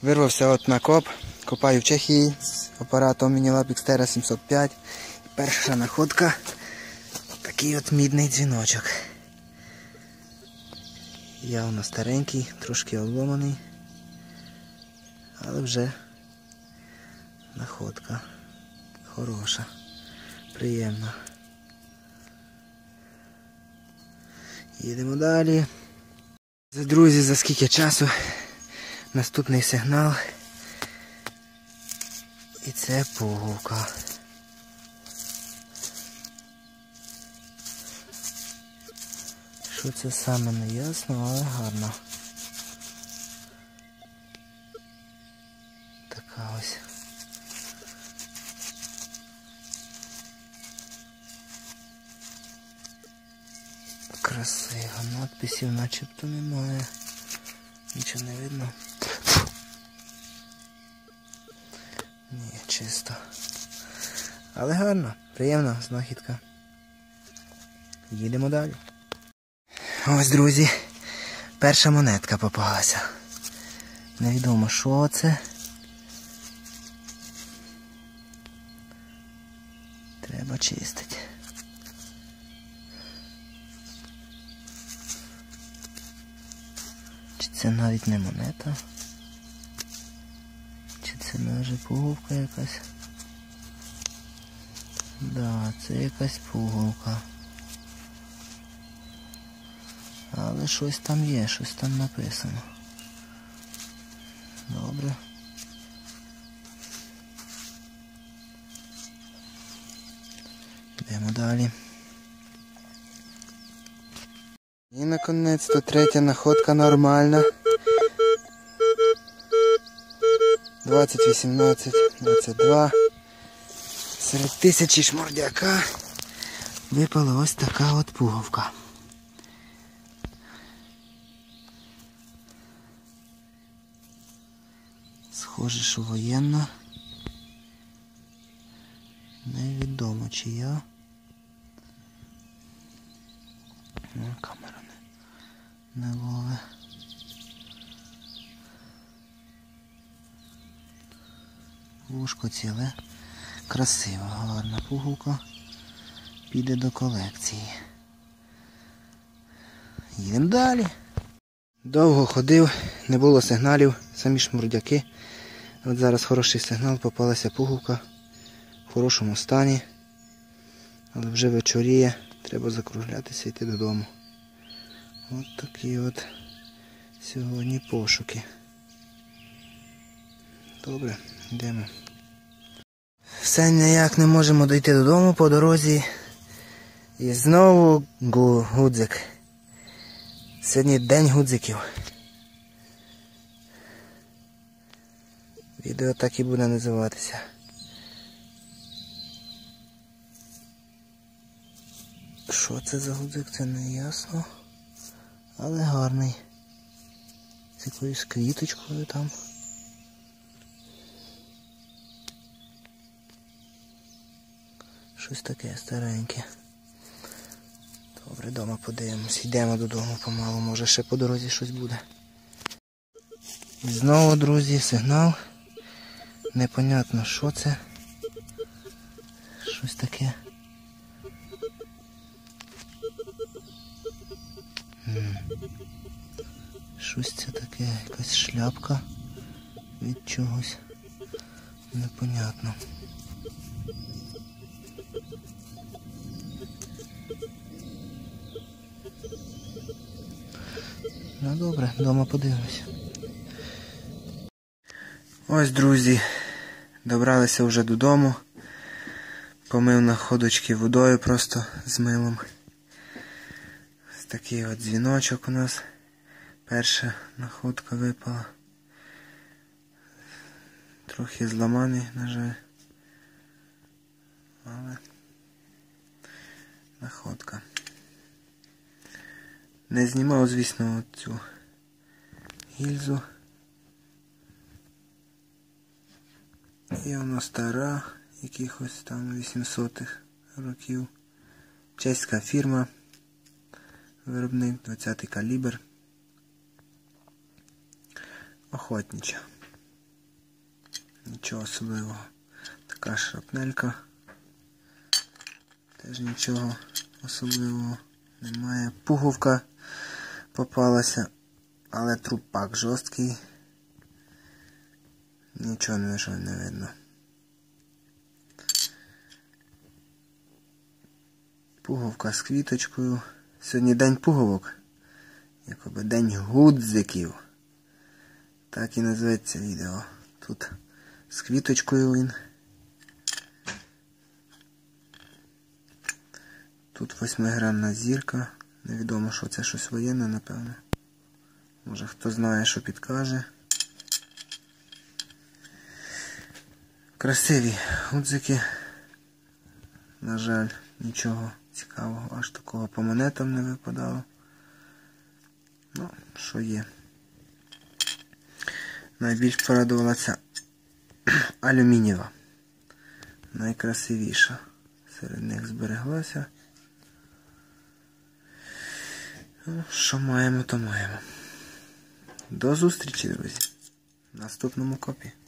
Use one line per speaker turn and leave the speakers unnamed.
Вирвався от на коп, копаю в Чехії з апаратом Minilab Xterra 705. Перша находка, такий от мідний дзвіночок. Явно старенький, трошки обломаний, але вже находка хороша, приємна. Їдемо далі. Друзі, за скільки часу наступний сигнал. І це пуговка. Що це саме не ясно, але гарно. Така ось. Красиво. Надписів начебто немає. Нічого не видно. Ні, чисто. Але гарно, приємна знахідка. Їдемо далі. Ось, друзі, перша монетка попалася. Невідомо, що це. Треба чистити. Чи це навіть не монета? Чи це може пуговка якась? Да, це якась пуговка. Але щось там є, щось там написано. Добре. Йдемо далі. І наконець-то третя находка нормальна. 2018, 22. Серед тисячі шмурдяка випала ось така от пуговка. Схоже, що воєнна. Невідомо чия. Камера не ловить. Вушко ціле. Красива, гарна пуговка. Піде до колекції. Їдемо далі. Довго ходив, не було сигналів, самі шмурдяки. От зараз хороший сигнал, попалася пуговка в хорошому стані. Але вже вечоріє, треба закруглятися і йти додому. От такі от сьогодні пошуки. Добре, йдемо. Все ніяк не можемо дійти додому по дорозі. І знову гудзик. Сьогодні день гудзиків. Відео так і буде називатися. Що це за гудзик, це не ясно. Але гарний. З якоюсь квіточкою там. Щось таке стареньке. Добре, вдома подивимось. Йдемо додому помалу, може ще по дорозі щось буде. І знову, друзі, сигнал. Непонятно, що це. Щось таке. Щось це таке, якась шляпка від чогось. Непонятно. Ну добре, вдома подивимося. Ось, друзі, добралися вже додому. Помив находочки водою просто з милом. Ось такий от дзвіночок у нас. Перша находка випала. Трохи зламаний, на жаль. Але находка. Не знімав, звісно, цю гільзу. І вона стара, якихось там 800-х років. Чеська фірма. Виробник 20-й калібр. Охотнича. Нічого особливого. Така шрапнелька. Теж нічого особливого немає. Пуговка попалася, але трупак жорсткий. Нічого не видно. Пуговка з квіточкою. Сьогодні день пуговок. Якоби день гудзиків. Так і називається відео. Тут з квіточкою він. Тут 8-гранна зірка. Невідомо, що це щось воєнне, напевно. Може хто знає, що підкаже. Красиві гудзики. На жаль, нічого цікавого, аж такого по монетам не випадало. Ну, що є. Найбільш порадувала ця алюмінієва. Найкрасивіша. Серед них збереглася. Ну, що маємо, то маємо. До зустрічі, друзі. В наступному копі.